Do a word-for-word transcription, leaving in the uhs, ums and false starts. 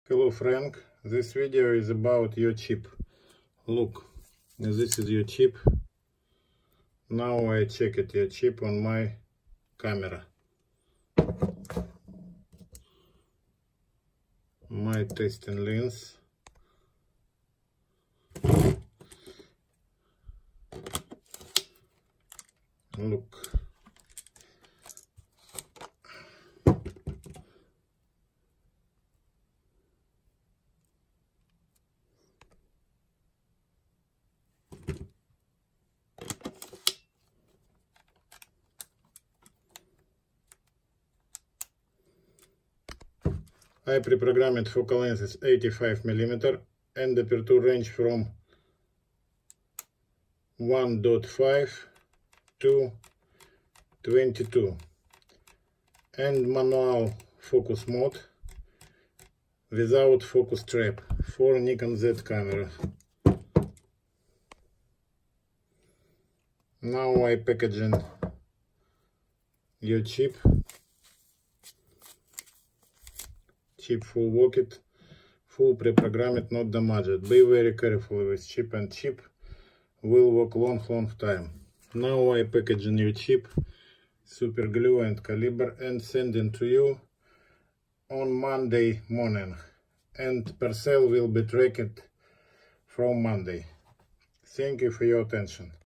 Hello Frank, this video is about your chip. Look, this is your chip. Now I checked your chip on my camera. My testing lens. Look. I pre-programmed focal length is eighty-five millimeters and aperture range from one point five to twenty-two, and manual focus mode without focus trap for Nikon Z camera. Now I packaging your chip. Chip full worked, full pre-programmed, not damaged. Be very careful with chip, and chip will work long long time. Now I packaging your chip, super glue and caliber, and sending to you on Monday morning, and parcel will be tracked from Monday. Thank you for your attention.